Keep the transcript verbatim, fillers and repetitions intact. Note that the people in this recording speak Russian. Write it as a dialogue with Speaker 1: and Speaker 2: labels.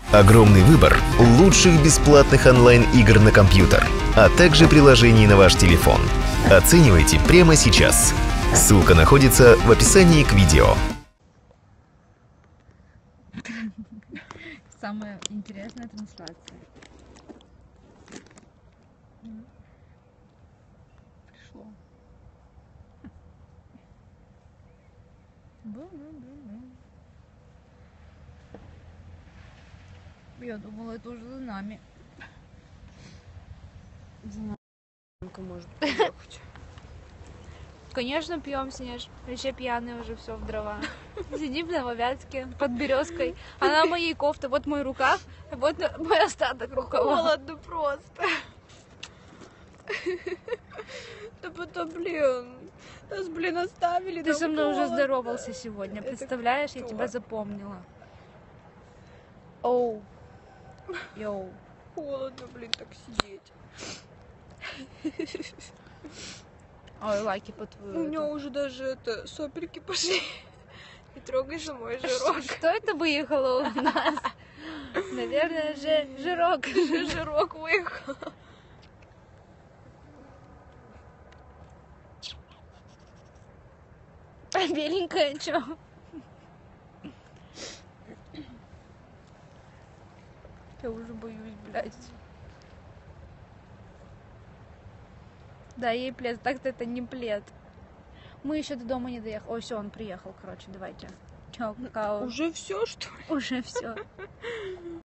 Speaker 1: Огромный выбор лучших бесплатных онлайн-игр на компьютер, а также приложений на ваш телефон. Оценивайте прямо сейчас. Ссылка находится в описании к видео.
Speaker 2: Самая интересная трансляция. Пришло. Я думала, это уже за нами.
Speaker 3: За нами может приехать.
Speaker 2: Конечно, пьем, Снеж. Вообще пьяные уже все в дрова. Сидим в Нововятске под березкой. Она моей кофты, вот мой рукав, вот мой остаток рукава.
Speaker 3: Холодно просто. Да потом, блин, нас, блин, оставили.
Speaker 2: Ты со мной
Speaker 3: холодно.
Speaker 2: уже здоровался сегодня, представляешь? Я тебя запомнила. Оу. Йоу.
Speaker 3: Холодно, блин, так сидеть.
Speaker 2: Ой, лайки по твою.
Speaker 3: У меня уже даже это сопельки пошли. Не трогай же мой жирок.
Speaker 2: Что это выехало у нас? Наверное, же жирок.
Speaker 3: Жирок выехал.
Speaker 2: А беленькая чё? Я уже боюсь, блядь. Да, ей плед. Так-то это не плед. Мы еще до дома не доехали. Ой, все, он приехал, короче, давайте. Чё, какао?
Speaker 3: Уже все, что ли?
Speaker 2: Уже все.